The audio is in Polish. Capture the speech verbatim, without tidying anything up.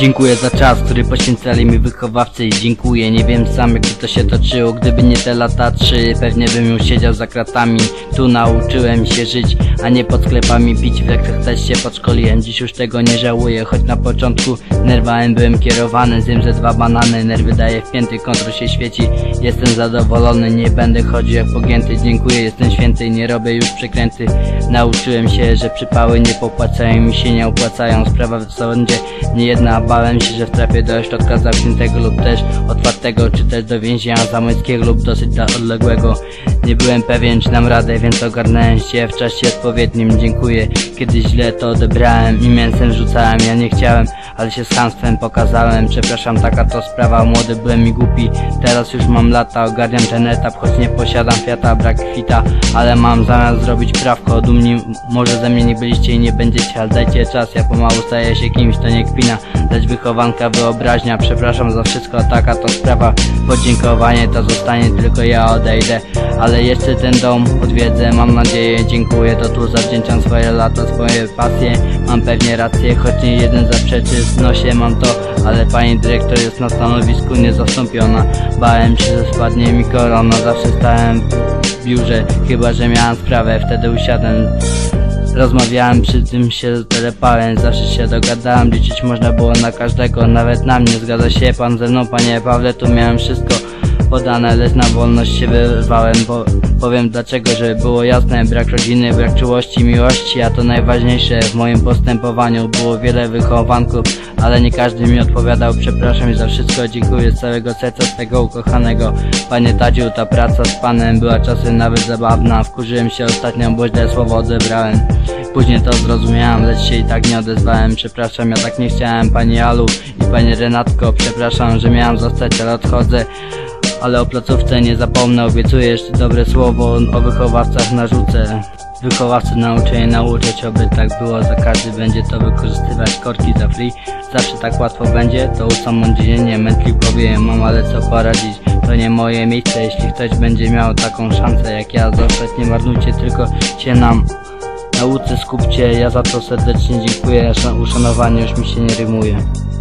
Dziękuję za czas, który poświęcali mi wychowawcy i dziękuję, nie wiem sam jak to się toczyło. Gdyby nie te lata trzy, pewnie bym już siedział za kratami. Tu nauczyłem się żyć, a nie pod sklepami pić. W lekcjach też się podszkoliłem, dziś już tego nie żałuję. Choć na początku nerwałem, byłem kierowany. Zjem ze dwa banany, nerwy daję w pięty, kontrol się świeci. Jestem zadowolony, nie będę chodził jak pogięty. Dziękuję, jestem święty, nie robię już przekręty. Nauczyłem się, że przypały nie popłacają mi się, nie opłacają. Sprawa w sądzie nie jedna. Bałem się, że wtrafię do ośrodka zamkniętego lub też otwartego, czy też do więzienia zamojskiego lub dosyć odległego. Nie byłem pewien, czy dam radę, więc ogarnąłem się w czasie odpowiednim. Dziękuję, kiedy źle to odebrałem i mięsem rzucałem. Ja nie chciałem, ale się z chamstwem pokazałem. Przepraszam, taka to sprawa, młody byłem i głupi. Teraz już mam lata, ogarniam ten etap. Choć nie posiadam Fiata, brak kwita, ale mam zamiar zrobić prawko. Dumni może ze mnie nie byliście i nie będziecie, ale dajcie czas, ja pomału staję się kimś, to nie kpina, lecz wychowanka, wyobraźnia. Przepraszam za wszystko, taka to sprawa. Podziękowanie to zostanie, tylko ja odejdę, ale jeszcze ten dom odwiedzę, mam nadzieję. Dziękuję, to tu zawdzięczam swoje lata, swoje pasje. Mam pewnie rację, choć nie jeden zaprzeczy. W nosie mam to, ale pani dyrektor jest na stanowisku niezastąpiona. Bałem się, że spadnie mi korona, zawsze stałem w biurze, chyba że miałem sprawę, wtedy usiadłem. Rozmawiałem, przy tym się telepałem, zawsze się dogadałem, liczyć można było na każdego, nawet na mnie. Zgadza się pan ze mną, panie Pawle, tu miałem wszystko podane, lecz na wolność się wyrwałem. Bo, powiem dlaczego, żeby było jasne, brak rodziny, brak czułości, miłości, a to najważniejsze w moim postępowaniu. Było wiele wychowanków, ale nie każdy mi odpowiadał. Przepraszam za wszystko, dziękuję z całego serca swego ukochanego. Panie Tadziu, ta praca z panem była czasem nawet zabawna. Wkurzyłem się ostatnio, bo źle słowo odebrałem. Później to zrozumiałem, lecz się i tak nie odezwałem. Przepraszam, ja tak nie chciałem, pani Alu i pani Renatko. Przepraszam, że miałem zostać, ale odchodzę. Ale o placówce nie zapomnę, obiecuję jeszcze dobre słowo. O wychowawcach narzucę. Wychowawcy nauczę nauczyć, oby tak było za każdy będzie to wykorzystywać. Korki za free, zawsze tak łatwo będzie. To usamodzielnienie, mętli powiem, mam ale co poradzić. To nie moje miejsce, jeśli ktoś będzie miał taką szansę jak ja zostać. Nie marnujcie, tylko się nam nauce skupcie. Ja za to serdecznie dziękuję, uszanowanie już mi się nie rymuje.